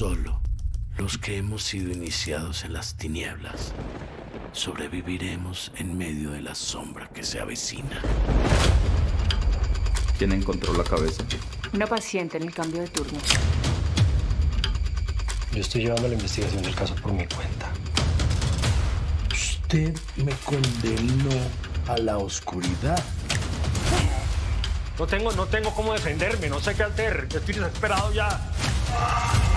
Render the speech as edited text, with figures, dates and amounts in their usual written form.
Solo los que hemos sido iniciados en las tinieblas sobreviviremos en medio de la sombra que se avecina. ¿Quién encontró la cabeza? Una paciente en el cambio de turno. Yo estoy llevando la investigación del caso por mi cuenta. Usted me condenó a la oscuridad. No tengo cómo defenderme, no sé qué hacer. Yo estoy desesperado ya.